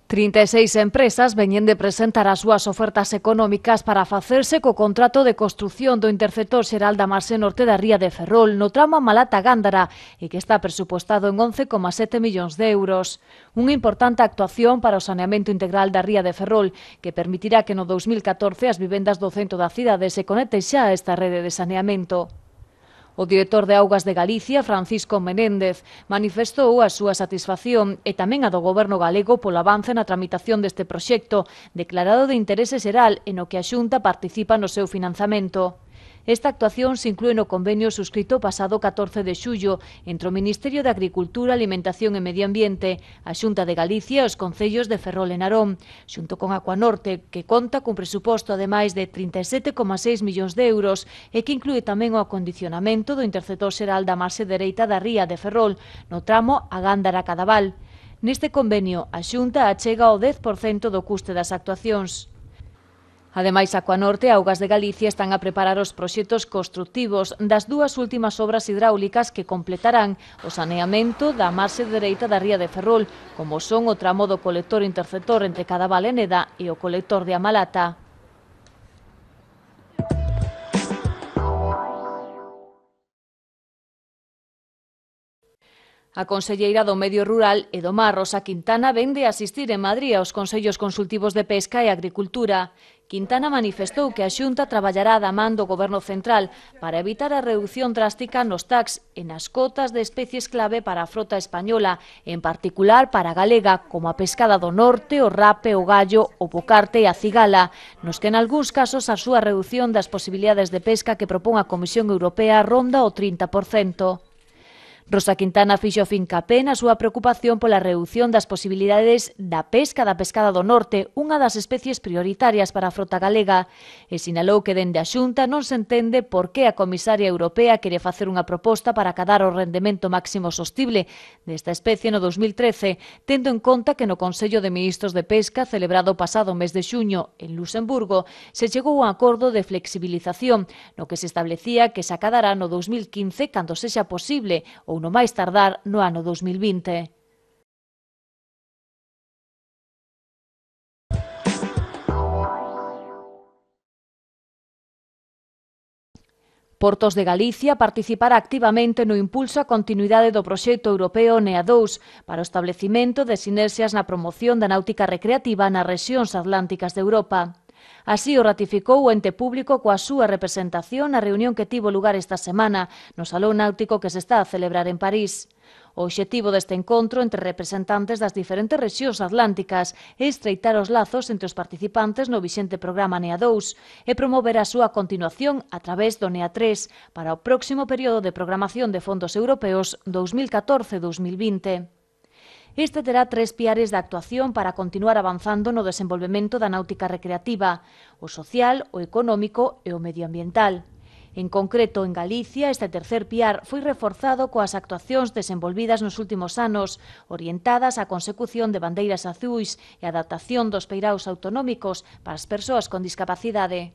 36 empresas veñen de presentar as súas ofertas económicas para facerse co contrato de construción do interceptor xeral da marxe norte da ría de Ferrol no tramo Malata-Gándara e que está presupuestado en 11,7 millóns de euros. Unha importante actuación para o saneamento integral da ría de Ferrol que permitirá que no 2014 as vivendas do centro da cidade se conecten xa a esta rede de saneamento. O director de Augas de Galicia, Francisco Menéndez, manifestou a súa satisfacción e tamén a do Goberno galego polo avance na tramitación deste proxecto, declarado de interese xeral e no que a Xunta participa no seu financiamento. Esta actuación se inclúe no convenio suscrito o pasado 14 de xullo entre o Ministerio de Agricultura, Alimentación e Medio Ambiente, a Xunta de Galicia e os concellos de Ferrol e Narón, xunto con Acuanorte, que conta cun presuposto ademais de 37,6 millóns de euros e que inclúe tamén o acondicionamento do interceptor xeral da marxe dereita da ría de Ferrol, no tramo a Gándara-Cadaval. Neste convenio, a Xunta achega o 10% do custe das actuacións. Ademais, Acuanorte e Augas de Galicia están a preparar os proxectos construtivos das dúas últimas obras hidráulicas que completarán o saneamento da marxe dereita da ría de Ferrol, como son o tramo do colector interceptor entre Cadaval e Neda e o colector de Amalata. A conselleira do Medio Rural e do Mar, Rosa Quintana, vén de asistir en Madrid aos Consellos Consultivos de Pesca e Agricultura. Quintana manifestou que a Xunta traballará da man do Goberno Central para evitar a reducción drástica nos tax e nas cotas de especies clave para a frota española, en particular para a galega, como a pescada do norte, o rape, o gallo, o bocarte e a cigala, nos que en algúns casos a súa reducción das posibilidades de pesca que propón a Comisión Europea ronda o 30%. Rosa Quintana fixo fincapé na súa preocupación pola redución das posibilidades da pescada do norte, unha das especies prioritarias para a frota galega, e sinalou que dende a Xunta non se entende por que a comisaria europea quere facer unha proposta para acadar o rendemento máximo sostible desta especie no 2013, tendo en conta que no Consello de Ministros de Pesca, celebrado o pasado mes de xuño en Luxemburgo, se chegou a un acordo de flexibilización, no que se establecía que se acadará no 2015 cando sexa posible, ou no máis tardar no ano 2020. Portos de Galicia participará activamente no impulso á continuidade do proxecto europeo NEA2 para o establecimento de sinerxias na promoción da náutica recreativa nas rexións atlánticas de Europa. Así o ratificou o ente público coa súa representación na reunión que tivo lugar esta semana no Salón Náutico que se está a celebrar en París. O obxectivo deste encontro entre representantes das diferentes rexións atlánticas é estreitar os lazos entre os participantes no vixente programa NEA2 e promover a súa continuación a través do NEA3 para o próximo período de programación de fondos europeos 2014-2020. Este terá 3 piares de actuación para continuar avanzando no desenvolvemento da náutica recreativa, o social, o económico e o medioambiental. En concreto, en Galicia, este tercer piar foi reforzado coas actuacións desenvolvidas nos últimos anos, orientadas á consecución de bandeiras azuis e a adaptación dos peiraos autonómicos para as persoas con discapacidade.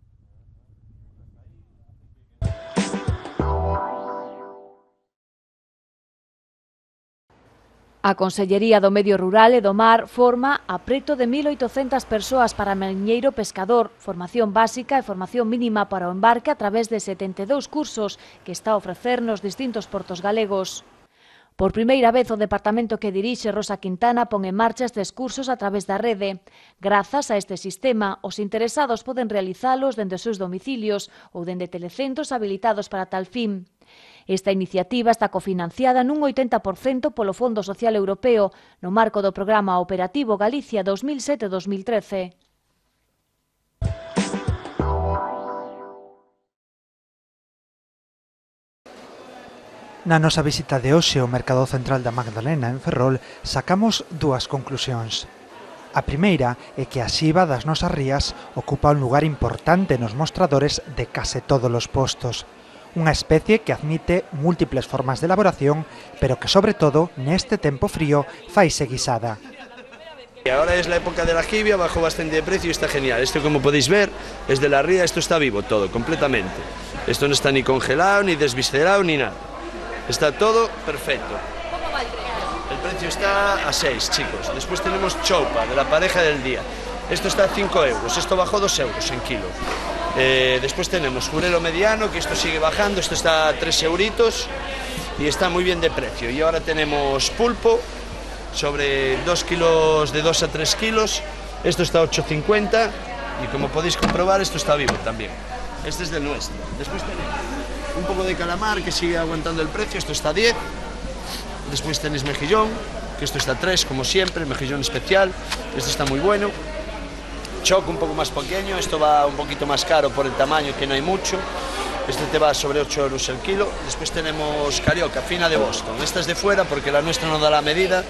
A Consellería do Medio Rural e do Mar forma a preto de 1.800 persoas para mariñeiro pescador, formación básica e formación mínima para o embarque a través de 72 cursos que está a ofrecer nos distintos portos galegos. Por primeira vez o departamento que dirixe Rosa Quintana pon en marcha estes cursos a través da rede. Grazas a este sistema, os interesados poden realizalos dende os seus domicilios ou dende telecentros habilitados para tal fin. Esta iniciativa está cofinanciada nun 80% polo Fondo Social Europeo no marco do Programa Operativo Galicia 2007-2013. Na nosa visita de hoxe ao Mercado Central da Magdalena en Ferrol sacamos dúas conclusións. A primeira é que a xiba das nosas rías ocupa un lugar importante nos mostradores de case todos os postos. Unha especie que admite múltiples formas de elaboración, pero que sobre todo neste tempo frío faise guisada. Ahora es la época de la jibia, bajó bastante de precio y está genial. Esto, como podéis ver, es de la ría, esto está vivo todo, completamente. Esto no está ni congelado, ni desviscerado, ni nada. Está todo perfecto. ¿Cómo va el precio? El precio precio está a 6, chicos. Después tenemos choupa, de la pareja del día. Esto está a 5 euros, esto bajó 2 euros en kilo. Después tenemos jurelo mediano, que esto sigue bajando, esto está a 3 euritos y está muy bien de precio. Y ahora tenemos pulpo, sobre 2 kilos, de 2 a 3 kilos, esto está a 8,50 y como podéis comprobar esto está vivo también. Este es del nuestro. Después tenemos un poco de calamar que sigue aguantando el precio, esto está a 10. Después tenéis mejillón, que esto está a 3 como siempre, mejillón especial, esto está muy bueno. Choco un poco más pequeño, esto va un poquito más caro por el tamaño, que no hay mucho. Este te va sobre 8 euros el kilo. Después tenemos carioca fina de Boston, esta es de fuera porque la nuestra no da la medida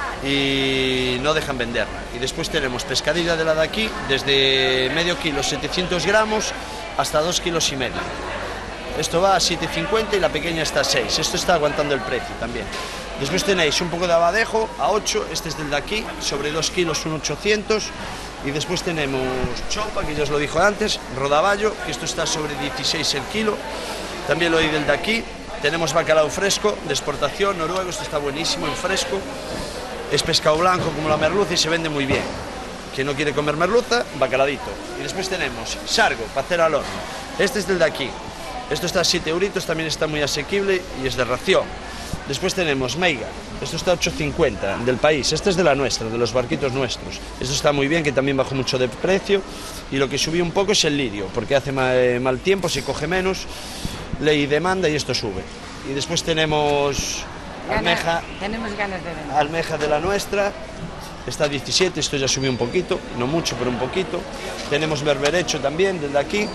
y no dejan venderla. Y después tenemos pescadilla de la de aquí, desde medio kilo 700 gramos hasta 2,5 kilos. Esto va a 7,50 y la pequeña está a 6, esto está aguantando el precio también. Después tenéis un poco de abadejo a 8, este es del de aquí, sobre 2 kilos, un 800. Y después tenemos chopa, que ya os lo dijo antes, rodaballo, que esto está sobre 16 el kilo, también lo hay del de aquí. Tenemos bacalao fresco, de exportación, noruego, esto está buenísimo, en fresco. Es pescado blanco como la merluza y se vende muy bien. Quien no quiere comer merluza, bacaladito. Y después tenemos sargo, para hacer al horno. Este es del de aquí. Esto está a 7 euritos, también está muy asequible y es de ración. Después tenemos meiga, esto está a 8,50 del país, este es de la nuestra, de los barquitos nuestros. Esto está muy bien, que también bajó mucho de precio. Y lo que subió un poco es el lirio, porque hace mal tiempo, se coge menos, ley y demanda y esto sube. Y después tenemos almeja, almeja de la nuestra, está a 17, esto ya subió un poquito, no mucho, pero un poquito. Tenemos berberecho también, del de aquí,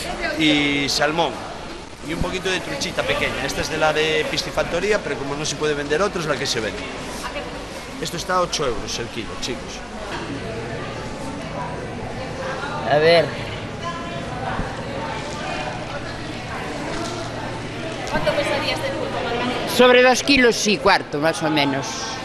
y salmón. Y un poquito de truchita pequeña. Esta es de la de piscifactoría, pero como no se puede vender otra, es la que se vende. Esto está a 8 euros el kilo, chicos. A ver. ¿Cuánto pesaría este pulpo, Margarita? Sobre 2,25 kilos, más o menos.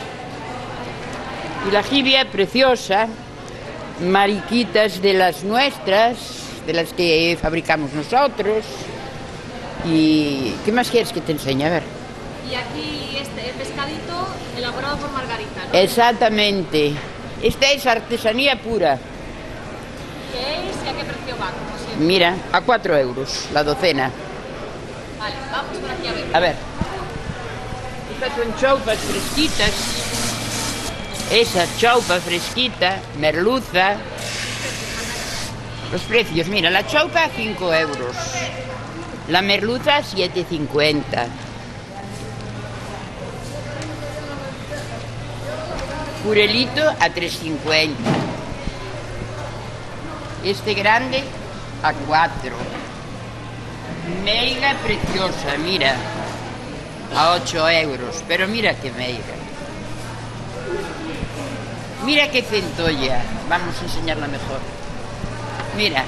Y la jibia preciosa, mariquitas de las nuestras, de las que fabricamos nosotros. ¿Y qué más quieres que te enseñe? A ver. Y aquí el pescadito elaborado por Margarita, ¿no? Exactamente. Esta es artesanía pura. ¿Qué es y a qué precio va? Como siempre? Mira, a 4 euros la docena. Vale, vamos por aquí a ver. A ver. Estas son choupas fresquitas. Esa choupa fresquita, merluza. Los precios, mira, la choupa a 5 euros. La merluza a 7,50. Jurelito a 3,50. Este grande a 4. Meiga preciosa, mira, a 8 euros. Pero mira qué meiga. Mira qué centolla. Vamos a enseñarla mejor. Mira.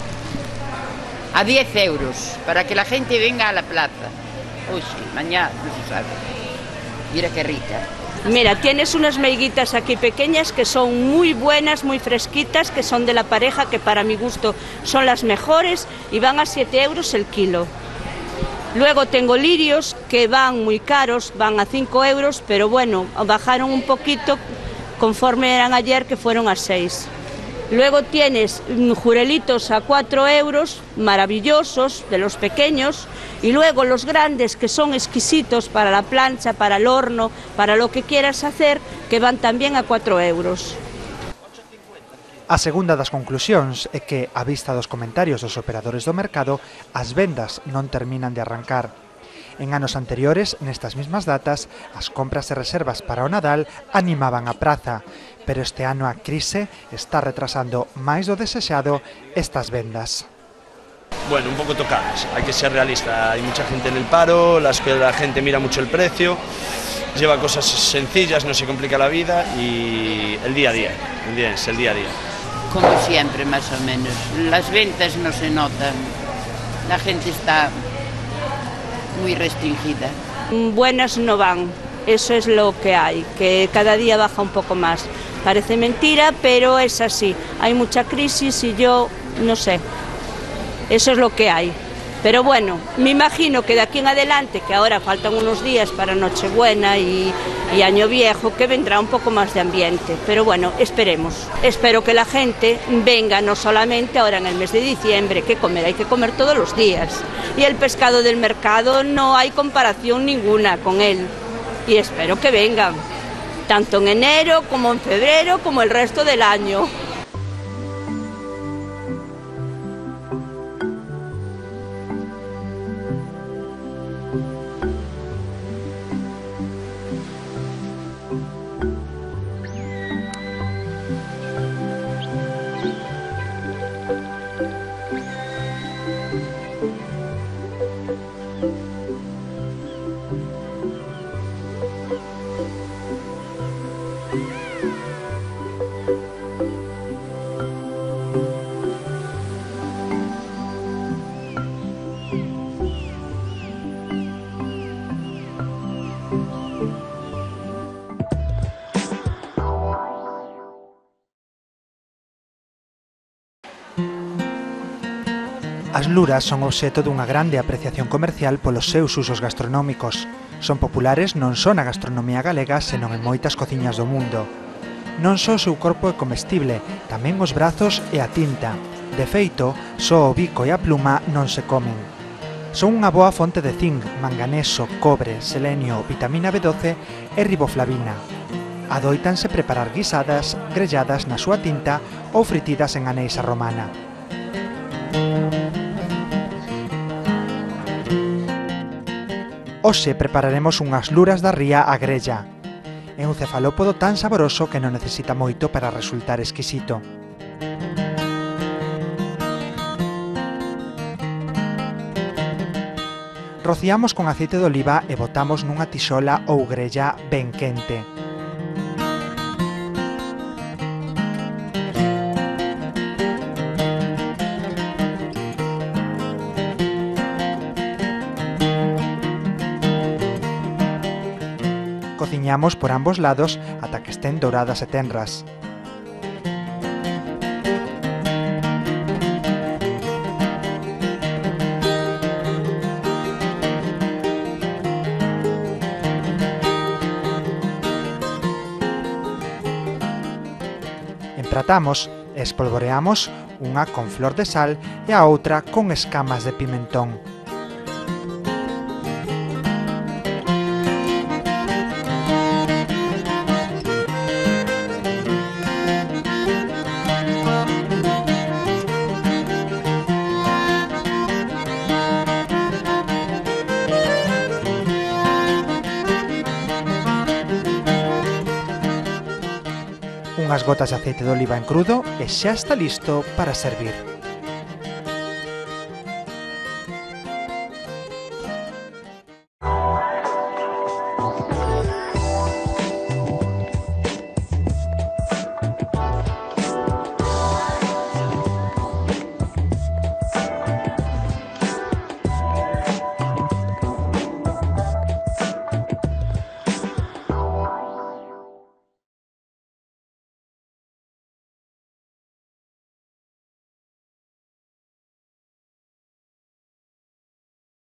A 10 euros, para que la gente venga a la plaza. Uy, sí, mañana no se sabe. Mira qué rica. Mira, tienes unas meiguitas aquí pequeñas que son muy buenas, muy fresquitas, que son de la pareja, que para mi gusto son las mejores y van a 7 euros el kilo. Luego tengo lirios que van muy caros, van a 5 euros, pero bueno, bajaron un poquito conforme eran ayer, que fueron a 6. Luego tienes jurelitos a 4 euros, maravillosos, de los pequeños, y luego los grandes, que son exquisitos para la plancha, para el horno, para lo que quieras hacer, que van tamén a 4 euros. A segunda das conclusións é que, a vista dos comentarios dos operadores do mercado, as vendas non terminan de arrancar. En anos anteriores, nestas mismas datas, as compras e reservas para o Nadal animaban a praza, pero este ano a crise está retrasando máis do desexado estas vendas. Bueno, un poco tocadas, hay que ser realista, hay mucha gente en el paro, la gente mira mucho el precio, lleva cosas sencillas, no se complica la vida y el día a día, ¿entiendes? El día a día. Como siempre, más o menos. Las ventas no se notan, la gente está muy restringida. Buenas no van, eso es lo que hay, que cada día baja un poco más. Parece mentira, pero es así. Hay mucha crisis y yo no sé. Eso es lo que hay. Pero bueno, me imagino que de aquí en adelante, que ahora faltan unos días para Nochebuena y Año Viejo, que vendrá un poco más de ambiente. Pero bueno, esperemos. Espero que la gente venga no solamente ahora en el mes de diciembre, que comer hay que comer todos los días. Y el pescado del mercado no hay comparación ninguna con él. Y espero que vengan, tanto en enero como en febrero, como el resto del año. As luras son obxeto dunha grande apreciación comercial polos seus usos gastronómicos. Son populares non só na gastronomía galega, senón en moitas cociñas do mundo. Non só o seu corpo é comestible, tamén os brazos e a tinta. De feito, só o bico e a pluma non se comen. Son unha boa fonte de zinc, manganeso, cobre, selenio, vitamina B12 e riboflavina. Adóitanse preparar guisadas, grelladas na súa tinta ou fritidas en aneixa romana. Hoxe prepararemos unhas luras da ría á grella. É un cefalópodo tan saboroso que non necesita moito para resultar exquisito. Rociamos con aceite de oliva e botamos nunha tixola ou grella ben quente. Cociñamos por ambos lados ata que estén douradas e tenras. Empratamos e espolvoreamos unha con flor de sal e a outra con escamas de pimentón. Unhas gotas de aceite de oliva en crudo e xa está listo para servir.